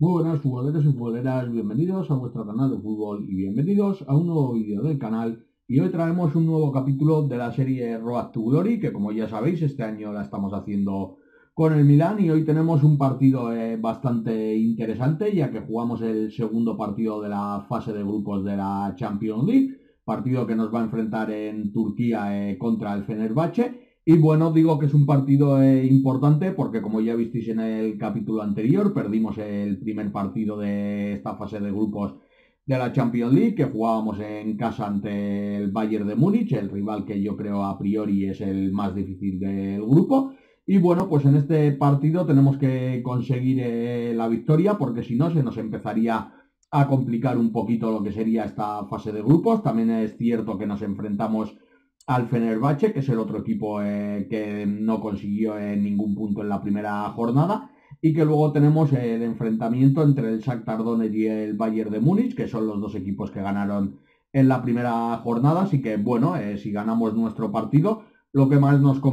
Muy buenas futboleros y futboleras, bienvenidos a vuestro canal de fútbol y bienvenidos a un nuevo vídeo del canal. Y hoy traemos un nuevo capítulo de la serie Road to Glory, que como ya sabéis este año la estamos haciendo con el Milan y hoy tenemos un partido bastante interesante ya que jugamos el segundo partido de la fase de grupos de la Champions League, partido que nos va a enfrentar en Turquía contra el Fenerbahce. Y bueno, digo que es un partido importante porque como ya visteis en el capítulo anterior, perdimos el primer partido de esta fase de grupos de la Champions League, que jugábamos en casa ante el Bayern de Múnich, el rival que yo creo a priori es el más difícil del grupo. Y bueno, pues en este partido tenemos que conseguir la victoria porque si no se nos empezaría a complicar un poquito lo que sería esta fase de grupos. También es cierto que nos enfrentamos al Fenerbahce, que es el otro equipo que no consiguió ningún punto en la primera jornada, y que luego tenemos el enfrentamiento entre el Shakhtar Donetsk y el Bayern de Múnich, que son los dos equipos que ganaron en la primera jornada, así que bueno, si ganamos nuestro partido, lo que más nos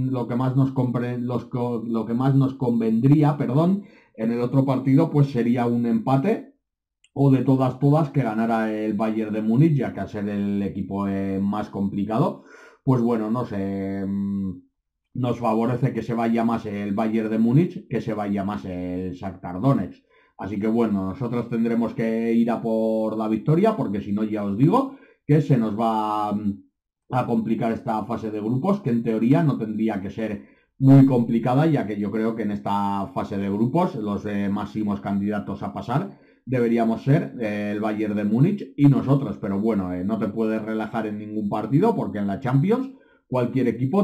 convendría, perdón, en el otro partido, pues sería un empate o de todas que ganara el Bayern de Múnich, ya que al ser el equipo más complicado, pues bueno, no sé, nos favorece que se vaya más el Bayern de Múnich que se vaya más el Shakhtar Donetsk. Así que bueno, nosotros tendremos que ir a por la victoria, porque si no, ya os digo que se nos va a complicar esta fase de grupos, que en teoría no tendría que ser muy complicada, ya que yo creo que en esta fase de grupos los máximos candidatos a pasar deberíamos ser el Bayern de Múnich y nosotros, pero bueno, no te puedes relajar en ningún partido porque en la Champions cualquier equipo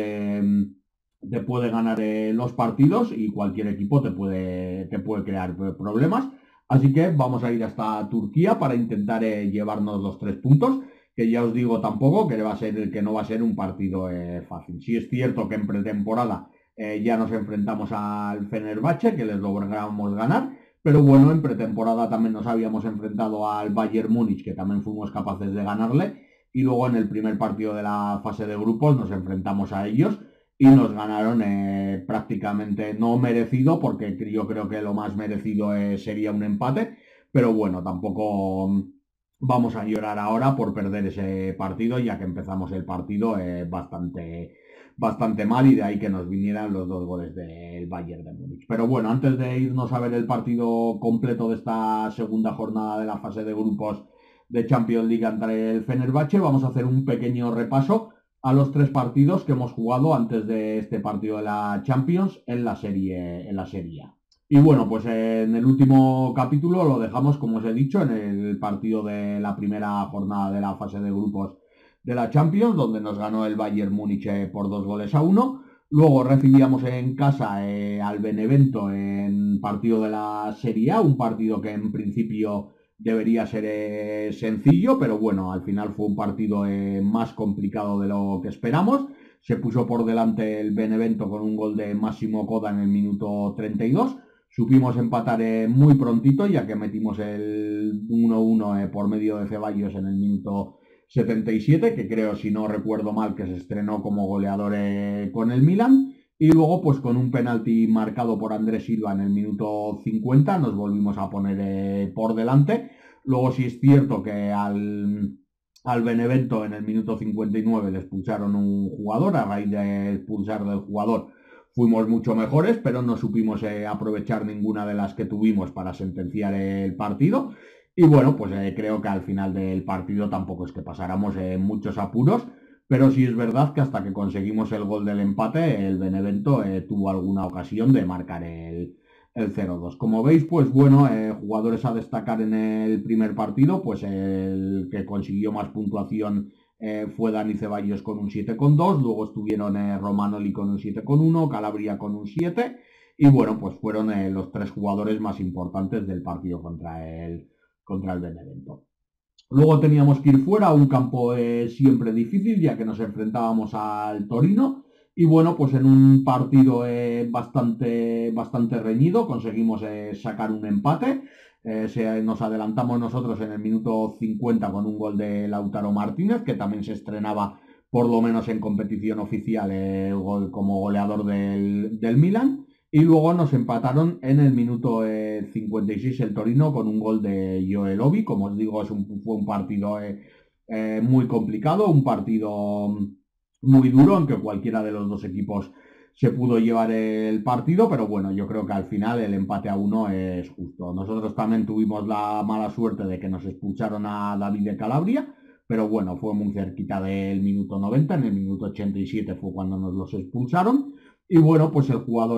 te puede ganar los partidos y cualquier equipo te puede crear problemas. Así que vamos a ir hasta Turquía para intentar llevarnos los 3 puntos, que ya os digo tampoco que no va a ser un partido fácil. Sí es cierto que en pretemporada ya nos enfrentamos al Fenerbahce, que les logramos ganar, pero bueno, en pretemporada también nos habíamos enfrentado al Bayern Múnich, que también fuimos capaces de ganarle, y luego en el primer partido de la fase de grupos nos enfrentamos a ellos y nos ganaron prácticamente no merecido, porque yo creo que lo más merecido sería un empate, pero bueno, tampoco vamos a llorar ahora por perder ese partido, ya que empezamos el partido bastante mal y de ahí que nos vinieran los 2 goles del Bayern de Múnich. Pero bueno, antes de irnos a ver el partido completo de esta segunda jornada de la fase de grupos de Champions League entre el Fenerbahce, vamos a hacer un pequeño repaso a los 3 partidos que hemos jugado antes de este partido de la Champions en la serie A. Y bueno, pues en el último capítulo lo dejamos, como os he dicho, en el partido de la primera jornada de la fase de grupos de la Champions, donde nos ganó el Bayern Múnich por 2 goles a 1. Luego recibíamos en casa al Benevento en partido de la Serie A, un partido que en principio debería ser sencillo, pero bueno, al final fue un partido más complicado de lo que esperamos. Se puso por delante el Benevento con un gol de Massimo Coda en el minuto 32. Supimos empatar muy prontito, ya que metimos el 1-1 por medio de Ceballos en el minuto 77, que creo, si no recuerdo mal, que se estrenó como goleador con el Milan. Y luego, pues con un penalti marcado por Andrés Silva en el minuto 50, nos volvimos a poner por delante. Luego sí es cierto que al Benevento en el minuto 59 le expulsaron un jugador. A raíz de expulsar del jugador fuimos mucho mejores, pero no supimos aprovechar ninguna de las que tuvimos para sentenciar el partido. Y bueno, pues creo que al final del partido tampoco es que pasáramos muchos apuros, pero sí es verdad que hasta que conseguimos el gol del empate, el Benevento tuvo alguna ocasión de marcar el 0-2. Como veis, pues bueno, jugadores a destacar en el primer partido, pues el que consiguió más puntuación fue Dani Ceballos con un 7,2, luego estuvieron Romanoli con un 7,1, Calabria con un 7, y bueno, pues fueron los 3 jugadores más importantes del partido contra el Benevento. Luego teníamos que ir fuera a un campo siempre difícil, ya que nos enfrentábamos al Torino. Y bueno, pues en un partido bastante reñido conseguimos sacar un empate. Nos adelantamos nosotros en el minuto 50 con un gol de Lautaro Martínez, que también se estrenaba por lo menos en competición oficial como goleador del Milan. Y luego nos empataron en el minuto 56 el Torino con un gol de Joel Obi. Como os digo, fue un partido muy complicado, un partido muy duro, aunque cualquiera de los dos equipos se pudo llevar el partido, pero bueno, yo creo que al final el empate a 1 es justo. Nosotros también tuvimos la mala suerte de que nos expulsaron a David de Calabria, pero bueno, fue muy cerquita del minuto 90, en el minuto 87 fue cuando nos los expulsaron, y bueno, pues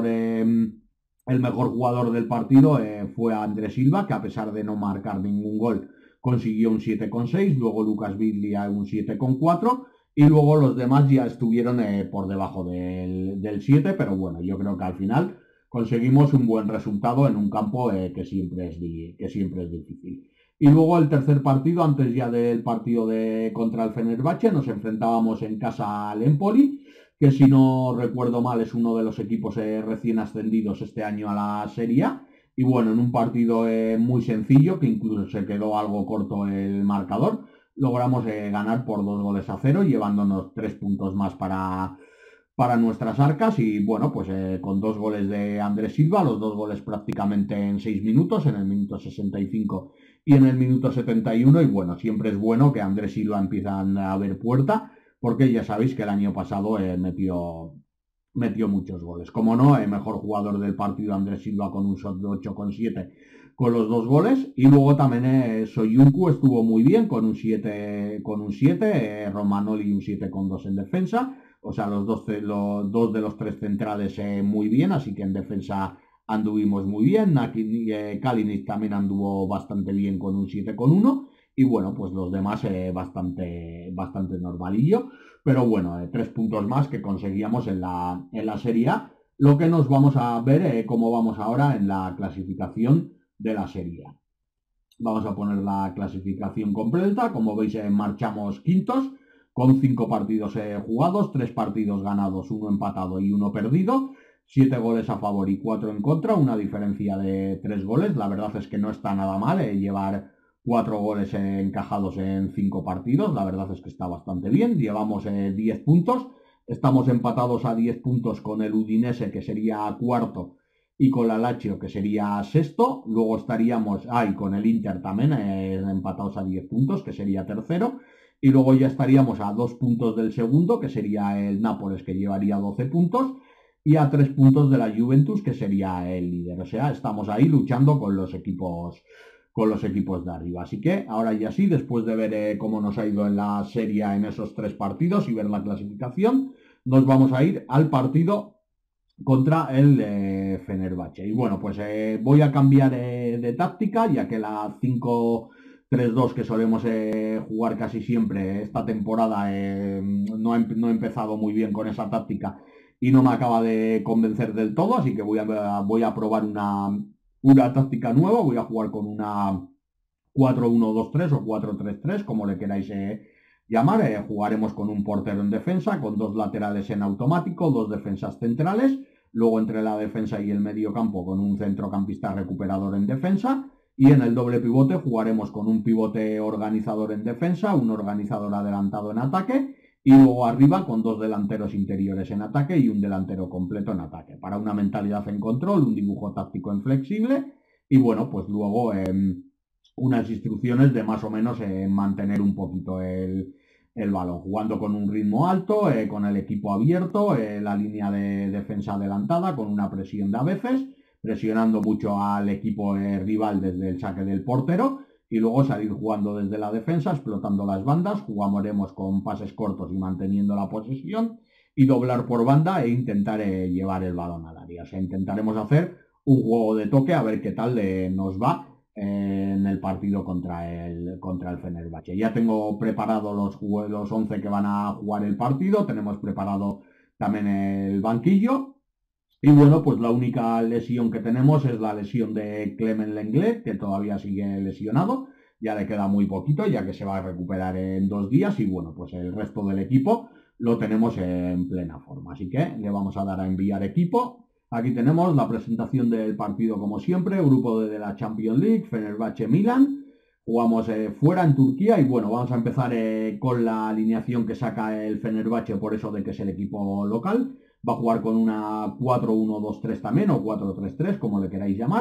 el mejor jugador del partido fue Andrés Silva, que a pesar de no marcar ningún gol, consiguió un 7,6, luego Lucas Biglia un 7,4, y luego los demás ya estuvieron por debajo del 7, pero bueno, yo creo que al final conseguimos un buen resultado en un campo que siempre es difícil. Y luego el tercer partido, antes ya del partido contra el Fenerbahce, nos enfrentábamos en casa al Empoli, que si no recuerdo mal es uno de los equipos recién ascendidos este año a la Serie A. Y bueno, en un partido muy sencillo, que incluso se quedó algo corto el marcador, logramos ganar por 2-0, llevándonos 3 puntos más para nuestras arcas. Y bueno, pues con 2 goles de Andrés Silva, los 2 goles prácticamente en 6 minutos, en el minuto 65 y en el minuto 71. Y bueno, siempre es bueno que Andrés Silva empiezan a ver puerta, porque ya sabéis que el año pasado metió muchos goles. Como no, el mejor jugador del partido Andrés Silva con un shot de 8,7 con los 2 goles. Y luego también Soyuncu estuvo muy bien con un 7, Romagnoli un 7,2 en defensa. O sea, los dos de los 3 centrales muy bien, así que en defensa anduvimos muy bien. Kalinic también anduvo bastante bien con un 7,1. Y bueno, pues los demás bastante normalillo. Pero bueno, 3 puntos más que conseguíamos en la Serie A. Lo que nos vamos a ver cómo vamos ahora en la clasificación de la Serie A. Vamos a poner la clasificación completa. Como veis, marchamos quintos con 5 partidos jugados, 3 partidos ganados, 1 empatado y 1 perdido, 7 goles a favor y 4 en contra, una diferencia de 3 goles. La verdad es que no está nada mal llevar 4 goles encajados en 5 partidos. La verdad es que está bastante bien. Llevamos 10 puntos. Estamos empatados a 10 puntos con el Udinese, que sería cuarto, y con la Lazio, que sería sexto. Luego estaríamos, y con el Inter también, empatados a 10 puntos, que sería tercero. Y luego ya estaríamos a 2 puntos del segundo, que sería el Nápoles, que llevaría 12 puntos. Y a 3 puntos de la Juventus, que sería el líder. O sea, estamos ahí luchando con los equipos de arriba. Así que ahora ya sí, después de ver cómo nos ha ido en la serie en esos 3 partidos y ver la clasificación, nos vamos a ir al partido contra el Fenerbahce. Y bueno, pues voy a cambiar de táctica, ya que la 5-3-2 que solemos jugar casi siempre esta temporada no he empezado muy bien con esa táctica y no me acaba de convencer del todo, así que voy a probar una táctica nueva. Voy a jugar con una 4-1-2-3 o 4-3-3, como le queráis llamar. Jugaremos con un portero en defensa, con 2 laterales en automático, 2 defensas centrales, luego entre la defensa y el medio campo con un centrocampista recuperador en defensa, y en el doble pivote jugaremos con un pivote organizador en defensa, un organizador adelantado en ataque, y luego arriba con 2 delanteros interiores en ataque y un delantero completo en ataque, para una mentalidad en control, un dibujo táctico en flexible, y bueno, pues luego unas instrucciones de más o menos mantener un poquito el balón, jugando con un ritmo alto, con el equipo abierto, la línea de defensa adelantada, con una presión de a veces, presionando mucho al equipo rival desde el saque del portero, y luego salir jugando desde la defensa, explotando las bandas. Jugaremos con pases cortos y manteniendo la posesión, y doblar por banda e intentar llevar el balón al área. O sea, intentaremos hacer un juego de toque a ver qué tal nos va en el partido contra el Fenerbahce. Ya tengo preparado los 11 que van a jugar el partido, tenemos preparado también el banquillo. Y bueno, pues la única lesión que tenemos es la lesión de Clement Lenglet, que todavía sigue lesionado. Ya le queda muy poquito, ya que se va a recuperar en 2 días. Y bueno, pues el resto del equipo lo tenemos en plena forma. Así que le vamos a dar a enviar equipo. Aquí tenemos la presentación del partido como siempre, grupo de la Champions League, Fenerbahce-Milan. Jugamos fuera en Turquía y bueno, vamos a empezar con la alineación que saca el Fenerbahce, por eso de que es el equipo local. Va a jugar con una 4-1-2-3 también, o 4-3-3, como le queráis llamar,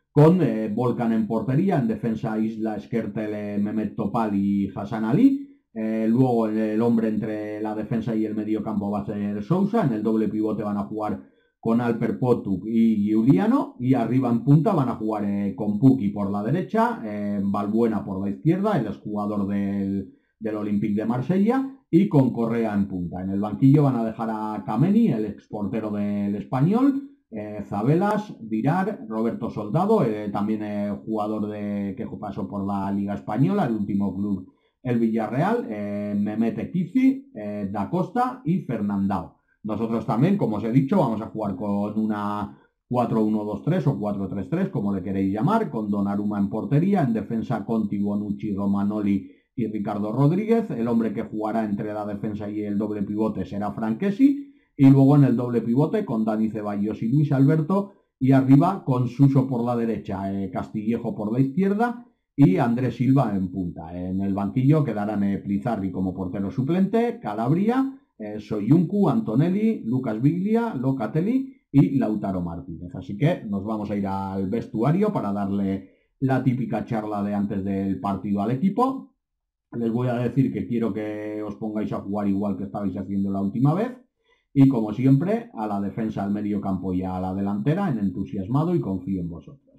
con Volkan en portería, en defensa Isla, Skertel, Mehmet Topal y Hassan Ali. Luego el hombre entre la defensa y el medio campo va a ser Sousa. En el doble pivote van a jugar con Alper Potuk y Giuliano. Y arriba en punta van a jugar con Puki por la derecha, Valbuena por la izquierda, el exjugador del Olympique de Marsella, y con Correa en punta. En el banquillo van a dejar a Kameni, el exportero del Español, Zabelas, Dirar, Roberto Soldado, también jugador que pasó por la Liga Española, el último club el Villarreal, Mehmet Ekizi, Da Costa y Fernandao. Nosotros también, como os he dicho, vamos a jugar con una 4-1-2-3 o 4-3-3, como le queréis llamar, con Donnarumma en portería, en defensa Conti, Bonucci, Romagnoli y Ricardo Rodríguez. El hombre que jugará entre la defensa y el doble pivote será Franquesi. Y luego en el doble pivote con Dani Ceballos y Luis Alberto. Y arriba con Suso por la derecha, Castillejo por la izquierda y Andrés Silva en punta. En el banquillo quedarán Plizarri como portero suplente, Calabria, Soyuncu, Antonelli, Lucas Biglia, Locatelli y Lautaro Martínez. Así que nos vamos a ir al vestuario para darle la típica charla de antes del partido al equipo. Les voy a decir que quiero que os pongáis a jugar igual que estabais haciendo la última vez. Y como siempre, a la defensa, al medio campo y a la delantera, en entusiasmado y confío en vosotros.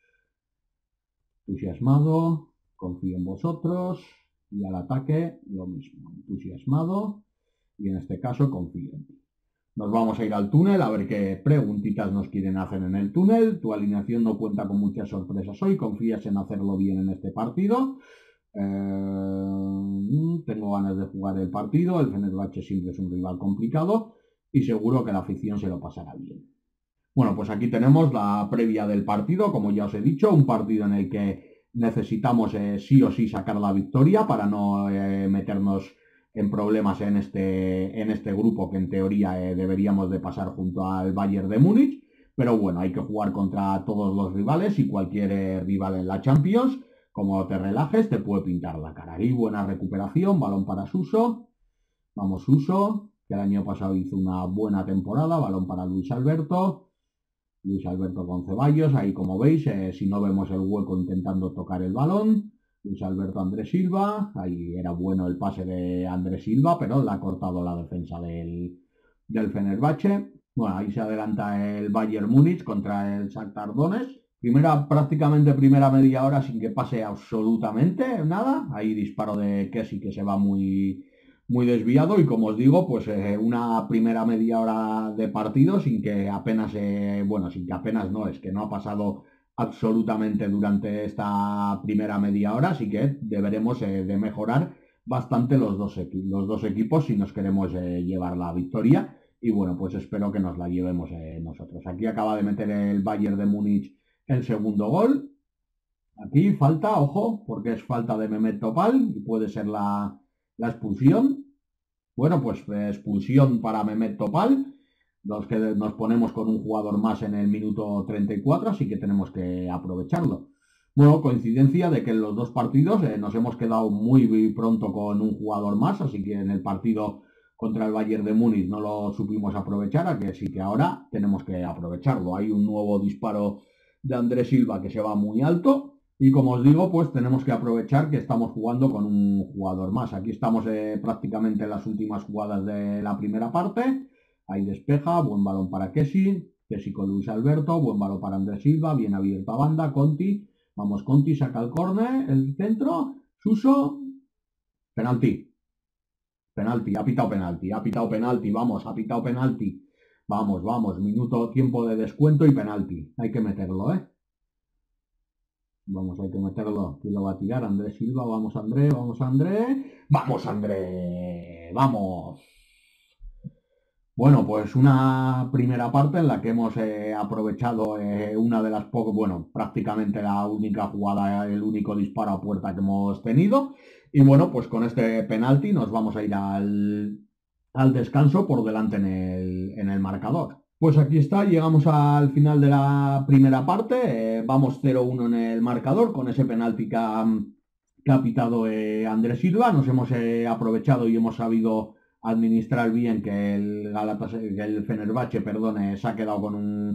Entusiasmado, confío en vosotros, y al ataque lo mismo, entusiasmado y en este caso confío en ti. Nos vamos a ir al túnel a ver qué preguntitas nos quieren hacer en el túnel. Tu alineación no cuenta con muchas sorpresas hoy, confías en hacerlo bien en este partido. Tengo ganas de jugar el partido, el Fenerbahce siempre es un rival complicado y seguro que la afición se lo pasará bien. Bueno, pues aquí tenemos la previa del partido, como ya os he dicho, un partido en el que necesitamos sí o sí sacar la victoria para no meternos en problemas en este grupo que en teoría deberíamos de pasar junto al Bayern de Múnich, pero bueno, hay que jugar contra todos los rivales y cualquier rival en la Champions, como te relajes, te puede pintar la cara. Y buena recuperación, balón para Suso, vamos Suso, que el año pasado hizo una buena temporada, balón para Luis Alberto con Ceballos, ahí como veis, si no vemos el hueco intentando tocar el balón, Luis Alberto Andrés Silva, ahí era bueno el pase de Andrés Silva, pero le ha cortado la defensa del Fenerbahce. Bueno, ahí se adelanta el Bayern Múnich contra el Shakhtar Donetsk. Prácticamente primera media hora sin que pase absolutamente nada. Ahí disparo de Kessi que se va muy desviado y como os digo, pues una primera media hora de partido sin que apenas, no, es que no ha pasado absolutamente durante esta primera media hora, así que deberemos de mejorar bastante los dos equipos si nos queremos llevar la victoria y bueno, pues espero que nos la llevemos nosotros. Aquí acaba de meter el Bayern de Múnich el segundo gol. Aquí falta, ojo, porque es falta de Mehmet Topal y puede ser la expulsión. Bueno, pues expulsión para Mehmet Topal. Los que nos ponemos con un jugador más en el minuto 34, así que tenemos que aprovecharlo. Bueno, coincidencia de que en los dos partidos nos hemos quedado muy pronto con un jugador más, así que en el partido contra el Bayern de Múnich no lo supimos aprovechar, así que ahora tenemos que aprovecharlo. Hay un nuevo disparo de Andrés Silva que se va muy alto y como os digo, pues tenemos que aprovechar que estamos jugando con un jugador más. Aquí estamos prácticamente en las últimas jugadas de la primera parte. Ahí despeja, buen balón para Kessi con Luis Alberto, buen balón para Andrés Silva, bien abierta banda, Conti, vamos Conti, saca el córner, el centro, Suso, penalti, ha pitado penalti, vamos, ha pitado penalti. Vamos, minuto, tiempo de descuento y penalti. Hay que meterlo, ¿eh? Vamos, hay que meterlo. ¿Quién lo va a tirar? Andrés Silva, vamos Andrés. ¡Vamos Andrés! ¡Vamos! Bueno, pues una primera parte en la que hemos aprovechado una de las pocas, bueno, prácticamente la única jugada, el único disparo a puerta que hemos tenido. Y bueno, pues con este penalti nos vamos a ir al descanso por delante en el marcador. Pues aquí está, llegamos al final de la primera parte, vamos 0-1 en el marcador con ese penalti que ha pitado Andrés Silva, nos hemos aprovechado y hemos sabido administrar bien que el Fenerbahce, se ha quedado con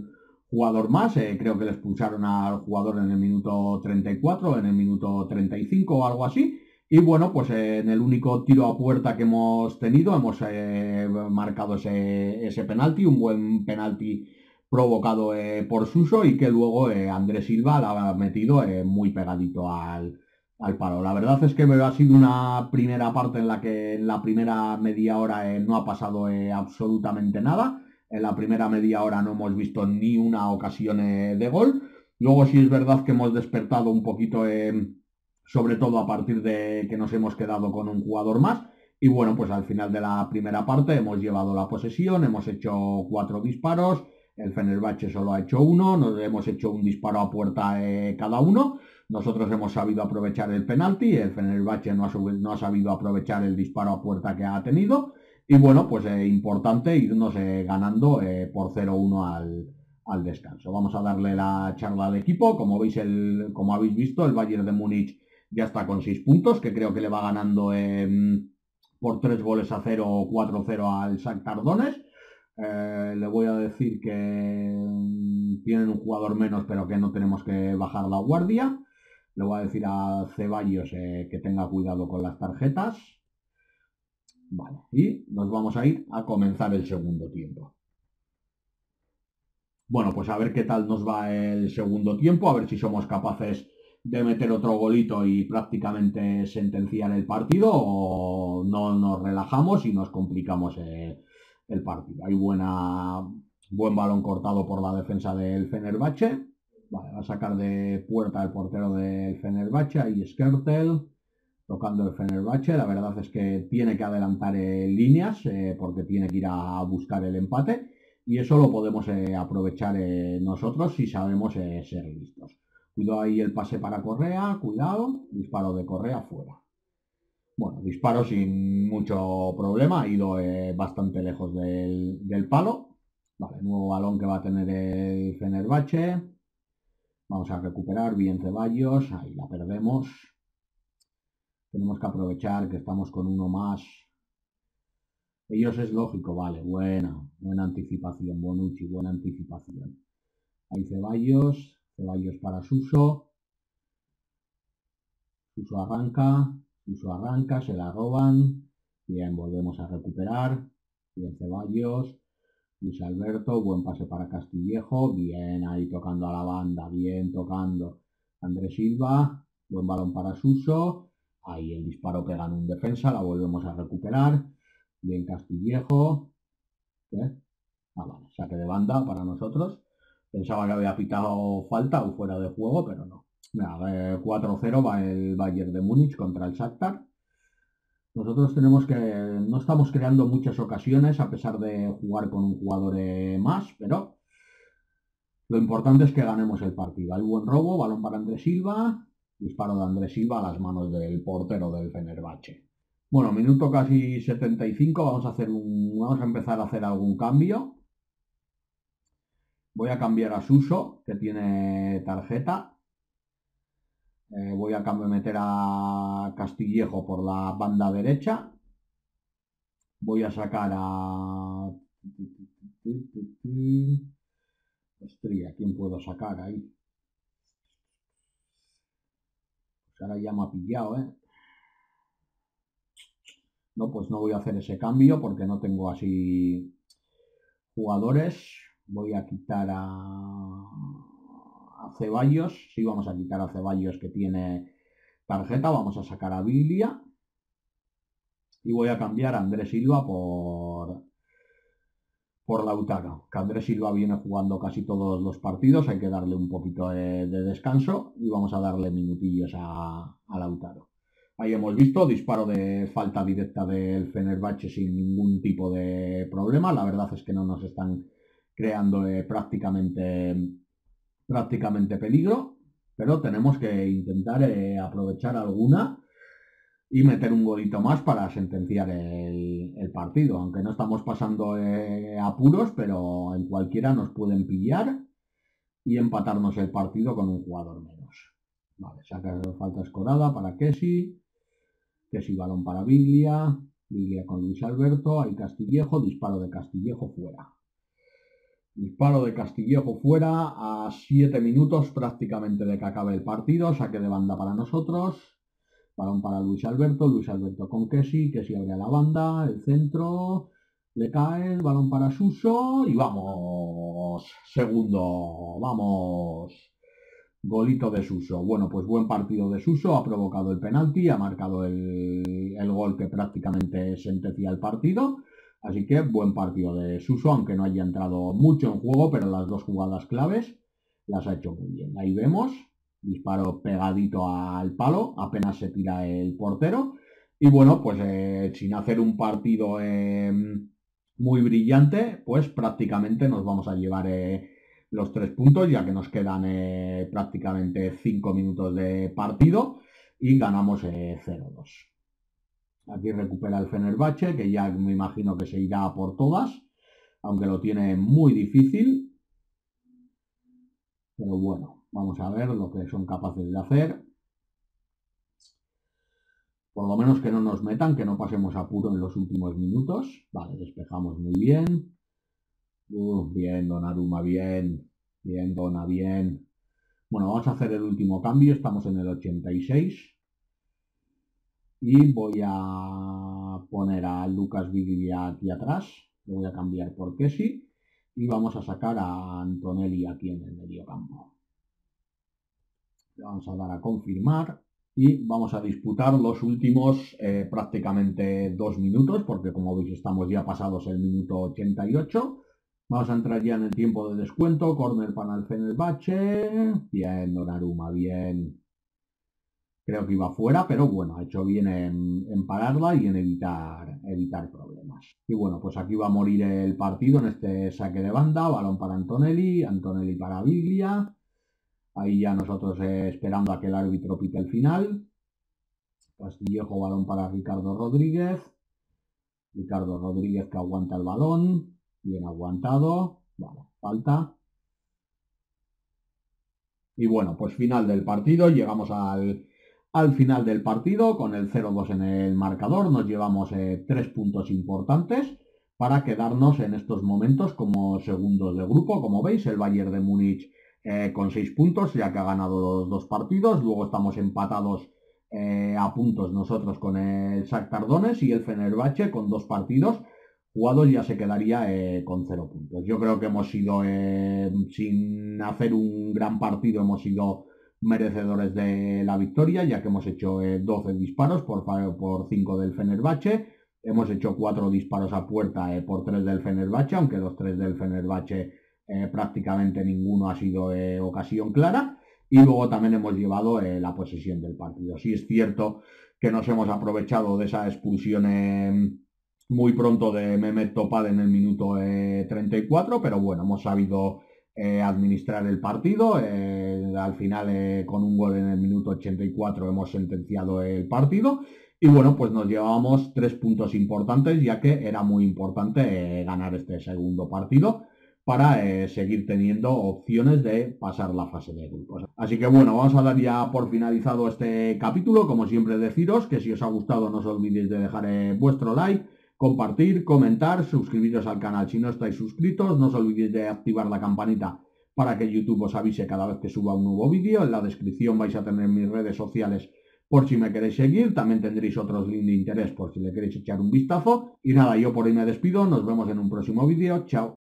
jugador más. Creo que le expulsaron al jugador en el minuto 34, en el minuto 35 o algo así. Y bueno, pues en el único tiro a puerta que hemos tenido hemos marcado ese penalti, un buen penalti provocado por Suso y que luego Andrés Silva la ha metido muy pegadito al palo. La verdad es que ha sido una primera parte en la que en la primera media hora no ha pasado absolutamente nada. En la primera media hora no hemos visto ni una ocasión de gol. Luego sí es verdad que hemos despertado un poquito, sobre todo a partir de que nos hemos quedado con un jugador más. Y bueno, pues al final de la primera parte hemos llevado la posesión, hemos hecho 4 disparos, el Fenerbahce solo ha hecho uno, nos hemos hecho un disparo a puerta cada uno. Nosotros hemos sabido aprovechar el penalti, el Fenerbahce no ha sabido aprovechar el disparo a puerta que ha tenido. Y bueno, pues importante irnos ganando por 0-1 al descanso. Vamos a darle la charla de equipo. Como veis, como habéis visto, el Bayern de Múnich ya está con 6 puntos, que creo que le va ganando por 3-0 o 4-0 al Shakhtar Donetsk. Le voy a decir que tienen un jugador menos, pero que no tenemos que bajar la guardia. Le voy a decir a Ceballos que tenga cuidado con las tarjetas. Vale, y nos vamos a ir a comenzar el segundo tiempo. Bueno, pues a ver qué tal nos va el segundo tiempo, a ver si somos capaces de meter otro golito y prácticamente sentenciar el partido o no nos relajamos y nos complicamos el partido. Hay buen balón cortado por la defensa del Fenerbahce. Vale, va a sacar de puerta el portero del Fenerbahce, ahí Skrtel, tocando el Fenerbahce. La verdad es que tiene que adelantar líneas porque tiene que ir a buscar el empate y eso lo podemos aprovechar nosotros si sabemos ser listos. Cuidado ahí el pase para Correa, cuidado, disparo de Correa fuera. Bueno, disparo sin mucho problema, ha ido bastante lejos del palo. Vale, nuevo balón que va a tener el Fenerbahce. Vamos a recuperar bien Ceballos, ahí la perdemos. Tenemos que aprovechar que estamos con uno más. Ellos es lógico, vale, buena anticipación, Bonucci, buena anticipación. Ahí Ceballos para Suso. Suso arranca, se la roban. Bien, volvemos a recuperar. Bien Ceballos. Luis Alberto, buen pase para Castillejo. Bien, ahí tocando a la banda, bien tocando. Andrés Silva, buen balón para Suso. Ahí el disparo pega en un defensa, la volvemos a recuperar. Bien Castillejo. Vale, saque de banda para nosotros. Pensaba que había pitado falta o fuera de juego, pero no. Mira, 4-0 va el Bayern de Múnich contra el Shakhtar. Nosotros no estamos creando muchas ocasiones a pesar de jugar con un jugador más, pero lo importante es que ganemos el partido. Hay buen robo, balón para Andrés Silva, disparo de Andrés Silva a las manos del portero del Fenerbahce. Bueno, minuto casi 75, vamos a empezar a hacer algún cambio. Voy a cambiar a Suso, que tiene tarjeta. Voy a meter a Castillejo por la banda derecha. Voy a sacar a... Hostia, ¿quién puedo sacar ahí? Pues ahora ya me ha pillado, ¿eh? No, pues no voy a hacer ese cambio porque no tengo así jugadores. Voy a quitar a Ceballos. Sí, vamos a quitar a Ceballos que tiene tarjeta. Vamos a sacar a Biglia. Y voy a cambiar a Andrés Silva por Lautaro. Que Andrés Silva viene jugando casi todos los partidos. Hay que darle un poquito de descanso. Y vamos a darle minutillos a Lautaro. Ahí hemos visto disparo de falta directa del Fenerbahce sin ningún tipo de problema. La verdad es que no nos están creando prácticamente peligro, pero tenemos que intentar aprovechar alguna y meter un golito más para sentenciar el partido. Aunque no estamos pasando apuros, pero en cualquiera nos pueden pillar y empatarnos el partido con un jugador menos. Vale, saca falta escorada para Kessi. Balón para Biglia con Luis Alberto, hay Castillejo, disparo de Castillejo fuera. Disparo de Castillejo fuera a 7 minutos prácticamente de que acabe el partido. Saque de banda para nosotros. Balón para Luis Alberto con Kessi abre a la banda, el centro, le cae, el balón para Suso y vamos, segundo, vamos, golito de Suso. Bueno, pues buen partido de Suso, ha provocado el penalti, ha marcado el gol que prácticamente sentencia el partido. Así que buen partido de Suso, aunque no haya entrado mucho en juego, pero las dos jugadas claves las ha hecho muy bien. Ahí vemos, disparo pegadito al palo, apenas se tira el portero. Y bueno, pues sin hacer un partido muy brillante, pues prácticamente nos vamos a llevar los 3 puntos, ya que nos quedan prácticamente 5 minutos de partido y ganamos 0-2. Aquí recupera el Fenerbahce, que ya me imagino que se irá por todas, aunque lo tiene muy difícil. Pero bueno, vamos a ver lo que son capaces de hacer. Por lo menos que no nos metan, que no pasemos apuro en los últimos minutos. Vale, despejamos muy bien. Bien, Donnarumma, bien. Bien, Donna, bien. Bueno, vamos a hacer el último cambio. Estamos en el 86. Y voy a poner a Lucas Viglia aquí atrás. Lo voy a cambiar por Kessi. Y vamos a sacar a Antonelli aquí en el medio campo. Le vamos a dar a confirmar. Y vamos a disputar los últimos prácticamente 2 minutos, porque como veis estamos ya pasados el minuto 88. Vamos a entrar ya en el tiempo de descuento. Corner para el Fenerbahce. Bien, Donnarumma, bien. Creo que iba fuera, pero bueno, ha hecho bien en pararla y en evitar problemas. Y bueno, pues aquí va a morir el partido en este saque de banda. Balón para Antonelli, Antonelli para Viglia. Ahí ya nosotros esperando a que el árbitro pite el final. Castillejo, balón para Ricardo Rodríguez. Ricardo Rodríguez que aguanta el balón. Bien aguantado. Vale, falta. Y bueno, pues final del partido. Llegamos al final del partido con el 0-2 en el marcador. Nos llevamos 3 puntos importantes para quedarnos en estos momentos como segundos de grupo. Como veis, el Bayern de Múnich con 6 puntos, ya que ha ganado los 2 partidos. Luego estamos empatados a puntos nosotros con el Shakhtar Donetsk y el Fenerbahce con 2 partidos jugados ya se quedaría con 0 puntos. Yo creo que hemos sido, sin hacer un gran partido, hemos sido merecedores de la victoria, ya que hemos hecho 12 disparos por 5 del Fenerbahce. Hemos hecho 4 disparos a puerta por 3 del Fenerbahce, aunque los 3 del Fenerbahce prácticamente ninguno ha sido ocasión clara. Y luego también hemos llevado la posesión del partido. Sí es cierto que nos hemos aprovechado de esa expulsión muy pronto de Mehmet Topal en el minuto 34, pero bueno, hemos sabido administrar el partido. Al final, con un gol en el minuto 84, hemos sentenciado el partido. Y bueno, pues nos llevábamos 3 puntos importantes, ya que era muy importante ganar este segundo partido para seguir teniendo opciones de pasar la fase de grupos. Así que bueno, vamos a dar ya por finalizado este capítulo. Como siempre deciros que si os ha gustado no os olvidéis de dejar vuestro like, compartir, comentar, suscribiros al canal si no estáis suscritos, no os olvidéis de activar la campanita para que YouTube os avise cada vez que suba un nuevo vídeo. En la descripción vais a tener mis redes sociales por si me queréis seguir, también tendréis otros links de interés por si le queréis echar un vistazo. Y nada, yo por hoy me despido, nos vemos en un próximo vídeo, chao.